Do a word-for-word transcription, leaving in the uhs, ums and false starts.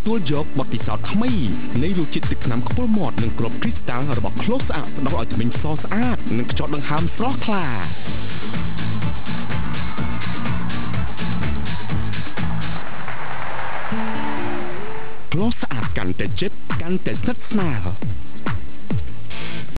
ទួលយកបទពិសោធន៍ថ្មីនៃរសជាតិទឹកថ្នាំខ្ពុរមាត់និងគ្រាប់គ្រីស្តាល់របស់ Close Up ផ្ដល់ឲ្យធ្មេញសស្អាតនិងខ្យល់ដង្ហើមស្រស់ថ្លាClose Up កាន់តែជិតកាន់តែស្និទ្ធស្នាល